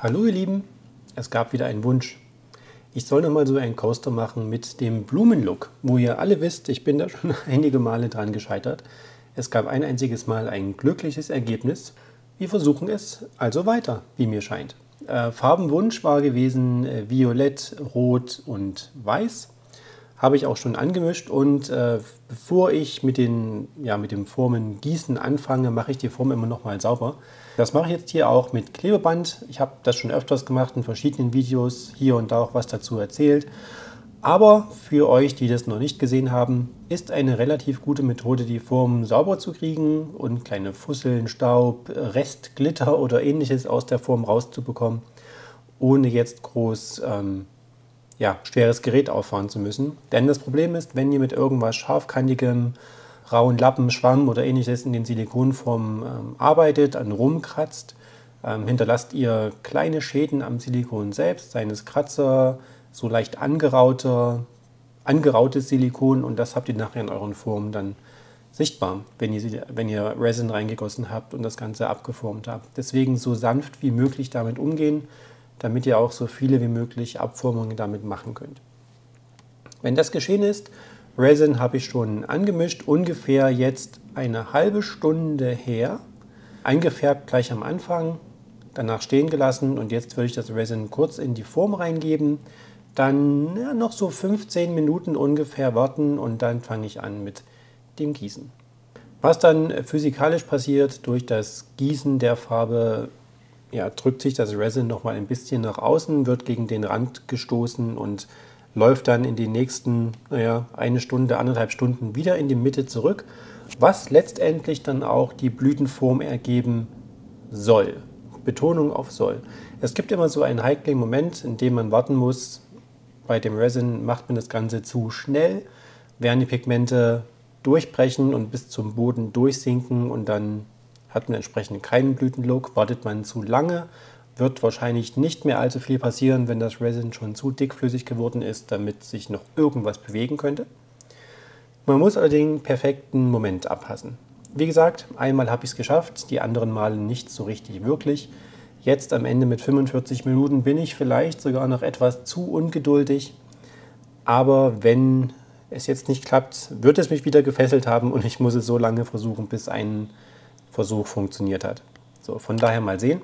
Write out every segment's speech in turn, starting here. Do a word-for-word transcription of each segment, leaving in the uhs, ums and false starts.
Hallo ihr Lieben, es gab wieder einen Wunsch. Ich soll nochmal so einen Coaster machen mit dem Blumenlook, wo ihr alle wisst, ich bin da schon einige Male dran gescheitert. Es gab ein einziges Mal ein glückliches Ergebnis. Wir versuchen es also weiter, wie mir scheint. Äh, Farbenwunsch war gewesen äh, Violett, Rot und Weiß. Habe ich auch schon angemischt und äh, bevor ich mit, den, ja, mit dem Formen Gießen anfange, mache ich die Form immer noch mal sauber. Das mache ich jetzt hier auch mit Klebeband. Ich habe das schon öfters gemacht in verschiedenen Videos, hier und da auch was dazu erzählt. Aber für euch, die das noch nicht gesehen haben, ist eine relativ gute Methode, die Form sauber zu kriegen und kleine Fusseln, Staub, Rest, Glitter oder ähnliches aus der Form rauszubekommen, ohne jetzt groß ähm, ja, schweres Gerät auffahren zu müssen. Denn das Problem ist, wenn ihr mit irgendwas scharfkantigem, rauen Lappen, Schwamm oder ähnliches in den Silikonformen ähm, arbeitet, an rumkratzt, ähm, hinterlasst ihr kleine Schäden am Silikon selbst, seien es Kratzer, so leicht angeraute, angerautes Silikon, und das habt ihr nachher in euren Formen dann sichtbar, wenn ihr, wenn ihr Resin reingegossen habt und das Ganze abgeformt habt. Deswegen so sanft wie möglich damit umgehen, damit ihr auch so viele wie möglich Abformungen damit machen könnt. Wenn das geschehen ist, Resin habe ich schon angemischt, ungefähr jetzt eine halbe Stunde her, eingefärbt gleich am Anfang, danach stehen gelassen und jetzt würde ich das Resin kurz in die Form reingeben, dann ja, noch so fünfzehn Minuten ungefähr warten und dann fange ich an mit dem Gießen. Was dann physikalisch passiert durch das Gießen der Farbe, ja, drückt sich das Resin noch mal ein bisschen nach außen, wird gegen den Rand gestoßen und läuft dann in die nächsten, naja, eine Stunde, anderthalb Stunden wieder in die Mitte zurück, was letztendlich dann auch die Blütenform ergeben soll. Betonung auf soll. Es gibt immer so einen heiklen Moment, in dem man warten muss. Bei dem Resin macht man das Ganze zu schnell, während die Pigmente durchbrechen und bis zum Boden durchsinken und dann hat man entsprechend keinen Blütenlook. Wartet man zu lange, wird wahrscheinlich nicht mehr allzu viel passieren, wenn das Resin schon zu dickflüssig geworden ist, damit sich noch irgendwas bewegen könnte. Man muss allerdings den perfekten Moment abpassen. Wie gesagt, einmal habe ich es geschafft, die anderen Male nicht so richtig wirklich. Jetzt am Ende mit fünfundvierzig Minuten bin ich vielleicht sogar noch etwas zu ungeduldig. Aber wenn es jetzt nicht klappt, wird es mich wieder gefesselt haben und ich muss es so lange versuchen, bis ein Versuch funktioniert hat. So, von daher mal sehen.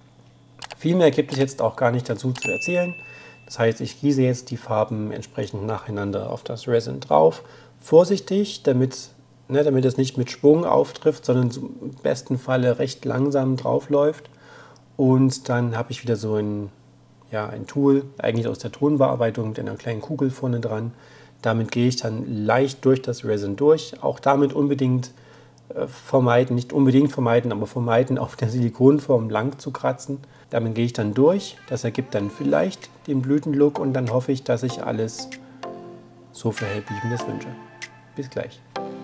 Viel mehr gibt es jetzt auch gar nicht dazu zu erzählen. Das heißt, ich gieße jetzt die Farben entsprechend nacheinander auf das Resin drauf. Vorsichtig, damit, ne, damit es nicht mit Schwung auftrifft, sondern im besten Falle recht langsam drauf läuft. Und dann habe ich wieder so ein, ja, ein Tool, eigentlich aus der Tonbearbeitung mit einer kleinen Kugel vorne dran. Damit gehe ich dann leicht durch das Resin durch. Auch damit unbedingt vermeiden, nicht unbedingt vermeiden, aber vermeiden, auf der Silikonform lang zu kratzen. Damit gehe ich dann durch. Das ergibt dann vielleicht den Blütenlook und dann hoffe ich, dass sich alles so verhält, wie ich mir das wünsche. Bis gleich.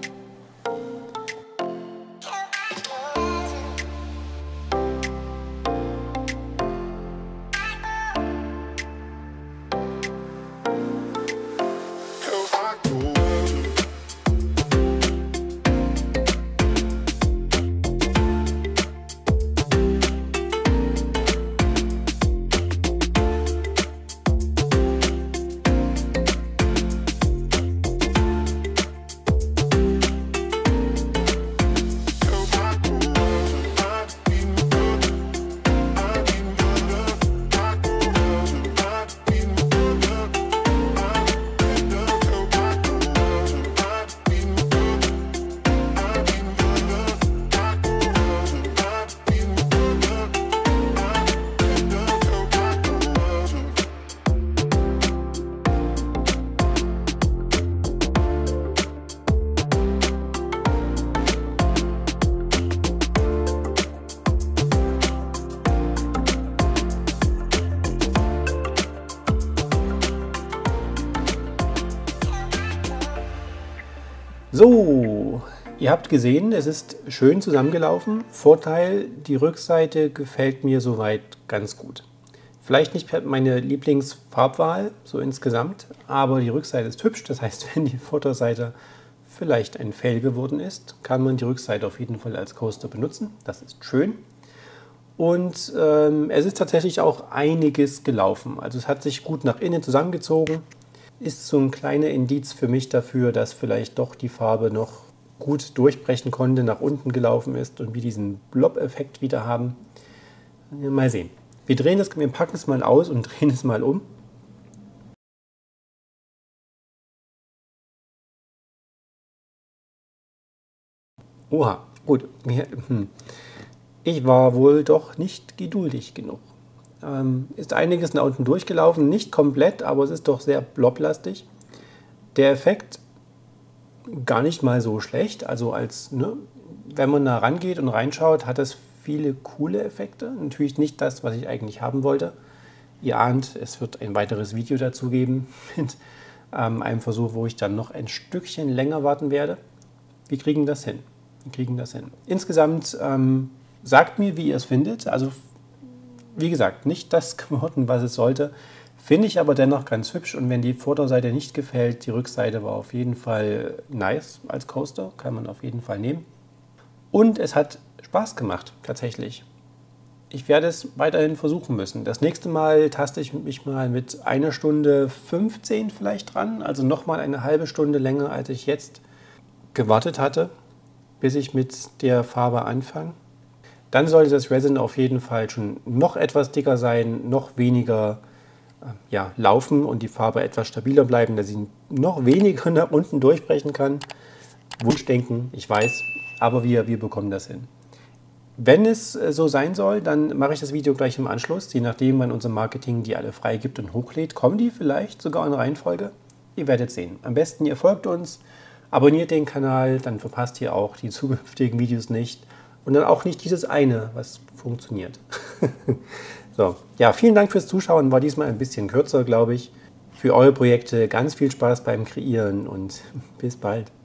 So, ihr habt gesehen, es ist schön zusammengelaufen. Vorteil, die Rückseite gefällt mir soweit ganz gut. Vielleicht nicht meine Lieblingsfarbwahl, so insgesamt, aber die Rückseite ist hübsch. Das heißt, wenn die Vorderseite vielleicht ein Fail geworden ist, kann man die Rückseite auf jeden Fall als Coaster benutzen. Das ist schön. Und ähm, es ist tatsächlich auch einiges gelaufen. Also es hat sich gut nach innen zusammengezogen. Ist so ein kleiner Indiz für mich dafür, dass vielleicht doch die Farbe noch gut durchbrechen konnte, nach unten gelaufen ist und wir diesen Blob-Effekt wieder haben. Mal sehen. Wir drehen das, wir packen es mal aus und drehen es mal um. Oha, gut. Ich war wohl doch nicht geduldig genug. Ähm, ist einiges nach unten durchgelaufen, nicht komplett, aber es ist doch sehr bloblastig. Der Effekt gar nicht mal so schlecht, also als, ne, wenn man da rangeht und reinschaut, hat es viele coole Effekte. Natürlich nicht das, was ich eigentlich haben wollte. Ihr ahnt, es wird ein weiteres Video dazu geben mit ähm, einem Versuch, wo ich dann noch ein Stückchen länger warten werde. Wir kriegen das hin. Wir kriegen das hin. Insgesamt ähm, sagt mir, wie ihr es findet. Also wie gesagt, nicht das geworden, was es sollte. Finde ich aber dennoch ganz hübsch. Und wenn die Vorderseite nicht gefällt, die Rückseite war auf jeden Fall nice als Coaster. Kann man auf jeden Fall nehmen. Und es hat Spaß gemacht, tatsächlich. Ich werde es weiterhin versuchen müssen. Das nächste Mal taste ich mich mal mit einer Stunde fünfzehn vielleicht dran. Also nochmal eine halbe Stunde länger, als ich jetzt gewartet hatte, bis ich mit der Farbe anfange. Dann sollte das Resin auf jeden Fall schon noch etwas dicker sein, noch weniger äh, ja, laufen und die Farbe etwas stabiler bleiben, dass sie noch weniger nach unten durchbrechen kann. Wunschdenken, ich weiß, aber wir, wir bekommen das hin. Wenn es so sein soll, dann mache ich das Video gleich im Anschluss. Je nachdem, wann unser Marketing die alle freigibt und hochlädt, kommen die vielleicht sogar in Reihenfolge. Ihr werdet sehen. Am besten ihr folgt uns, abonniert den Kanal, dann verpasst ihr auch die zukünftigen Videos nicht. Und dann auch nicht dieses eine, was funktioniert. So, ja, vielen Dank fürs Zuschauen. War diesmal ein bisschen kürzer, glaube ich. Für eure Projekte ganz viel Spaß beim Kreieren und bis bald.